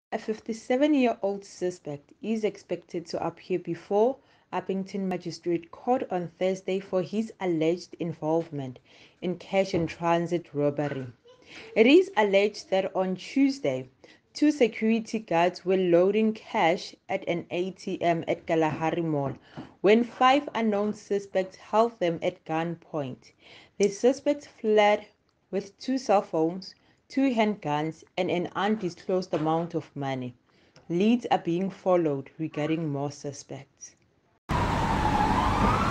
A 57-year-old suspect is expected to appear before Upington Magistrate Court on Thursday for his alleged involvement in cash-in-transit robbery. It is alleged that on Tuesday, two security guards were loading cash at an ATM at Kalahari Mall when five unknown suspects held them at gunpoint. The suspects fled with two cell phones, two handguns, and an undisclosed amount of money. Leads are being followed regarding more suspects.